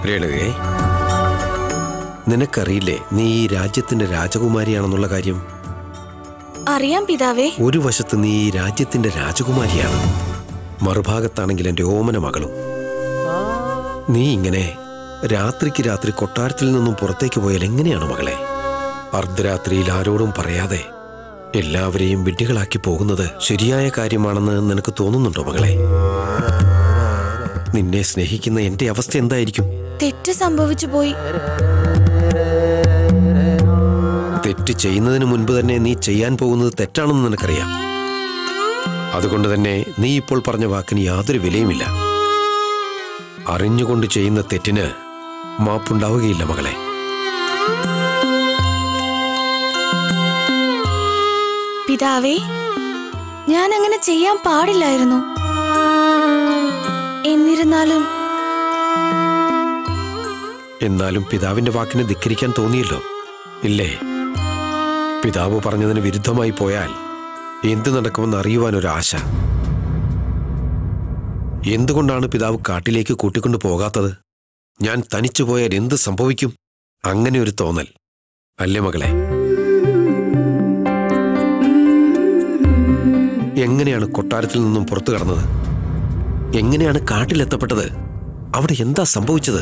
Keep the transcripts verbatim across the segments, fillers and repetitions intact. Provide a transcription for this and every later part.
രേണുകേ, നിനക്കറിയില്ലേ നീ ഈ രാജ്യത്തിന്റെ രാജകുമാരിയാണെന്നുള്ള കാര്യം? അറിയാം പിതാവേ. ഒരു വശത്ത് നീ ഈ രാജ്യത്തിന്റെ രാജകുമാരിയാണ്, മറുഭാഗത്താണെങ്കിൽ എന്റെ ഓമന മകളും. നീ ഇങ്ങനെ രാത്രിക്ക് രാത്രി കൊട്ടാരത്തിൽ നിന്നും പുറത്തേക്ക് പോയാൽ എങ്ങനെയാണ് മകളെ? അർദ്ധരാത്രിയിൽ ആരോടും പറയാതെ എല്ലാവരെയും വിഡ്ഢികളാക്കി പോകുന്നത് ശരിയായ കാര്യമാണെന്ന് നിനക്ക് തോന്നുന്നുണ്ടോ മകളെ? നിന്നെ സ്നേഹിക്കുന്ന എന്റെ അവസ്ഥ എന്തായിരിക്കും? തെറ്റ് സംഭവിച്ചു പോയി. തെറ്റ് ചെയ്യുന്നതിന് മുൻപ് തന്നെ നീ ചെയ്യാൻ പോകുന്നത് തെറ്റാണെന്ന് നിനക്കറിയാം. അതുകൊണ്ട് തന്നെ നീ ഇപ്പോൾ പറഞ്ഞ വാക്കിന് യാതൊരു വിലയുമില്ല. അറിഞ്ഞുകൊണ്ട് ചെയ്യുന്ന തെറ്റിന് മാപ്പുണ്ടാവുകയില്ല മകളെ. പിതാവേ, ഞാൻ അങ്ങനെ ചെയ്യാൻ പാടില്ലായിരുന്നു. എന്നിരുന്നാലും എന്നാലും പിതാവിന്റെ വാക്കിനെ ധിക്കരിക്കാൻ തോന്നിയല്ലോ, ഇല്ലേ? പിതാവ് പറഞ്ഞതിന് വിരുദ്ധമായി പോയാൽ എന്ത് നടക്കുമെന്ന് അറിയുവാനൊരാശ. എന്തുകൊണ്ടാണ് പിതാവ് കാട്ടിലേക്ക് കൂട്ടിക്കൊണ്ടു പോകാത്തത്? ഞാൻ തനിച്ചു പോയാൽ എന്ത് സംഭവിക്കും? അങ്ങനെ ഒരു തോന്നൽ അല്ലേ മകളെ? എങ്ങനെയാണ് കൊട്ടാരത്തിൽ നിന്നും പുറത്തു കടന്നത്? എങ്ങനെയാണ് കാട്ടിലെത്തപ്പെട്ടത്? അവിടെ എന്താ സംഭവിച്ചത്?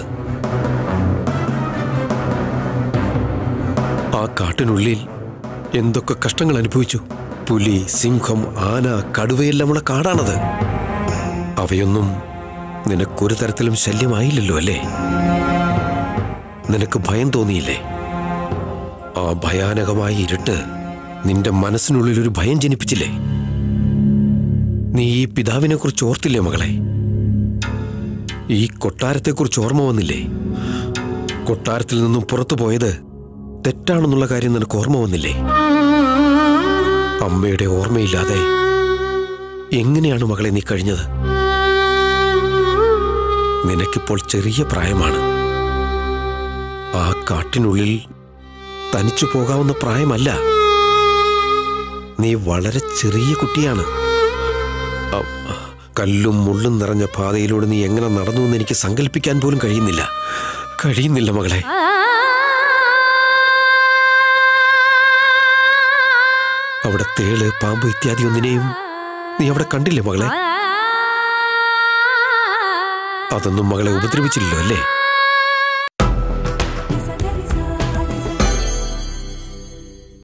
ആ കാട്ടിനുള്ളിൽ എന്തൊക്കെ കഷ്ടങ്ങൾ അനുഭവിച്ചു. പുലി, സിംഹം, ആന, കടുവയെല്ലാമുള്ള കാടാണത്. അവയൊന്നും നിനക്കൊരു തരത്തിലും ശല്യമായില്ലല്ലോ അല്ലേ? നിനക്ക് ഭയം തോന്നിയില്ലേ? ആ ഭയാനകമായ ഇരുട്ട് നിന്റെ മനസ്സിനുള്ളിൽ ഒരു ഭയം ജനിപ്പിച്ചില്ലേ? നീ ഈ പിതാവിനെ കുറിച്ച് ഓർത്തില്ലേ മകളെ? ഈ കൊട്ടാരത്തെക്കുറിച്ച് ഓർമ്മ വന്നില്ലേ? കൊട്ടാരത്തിൽ നിന്നും പുറത്തു പോയത് തെറ്റാണെന്നുള്ള കാര്യം നിനക്ക് ഓർമ്മ വന്നില്ലേ? അമ്മയുടെ ഓർമ്മയില്ലാതെ എങ്ങനെയാണ് മകളെ നീ കഴിഞ്ഞത്? നിനക്കിപ്പോൾ ചെറിയ പ്രായമാണ്. ആ കാട്ടിനുള്ളിൽ തനിച്ചു പോകാവുന്ന പ്രായമല്ല. നീ വളരെ ചെറിയ കുട്ടിയാണ്. കല്ലും മുള്ളും നിറഞ്ഞ പാതയിലൂടെ നീ എങ്ങനെ നടന്നു എന്ന് എനിക്ക് സങ്കല്പിക്കാൻ പോലും കഴിയുന്നില്ല. കഴിയുന്നില്ല മകളെ. അവിടെ തേള്, പാമ്പ് ഇത്യാദി ഒന്നിനെയും നീ അവിടെ കണ്ടില്ലേ മകളെ? അതൊന്നും മകളെ ഉപദ്രവിച്ചില്ലല്ലോ അല്ലേ?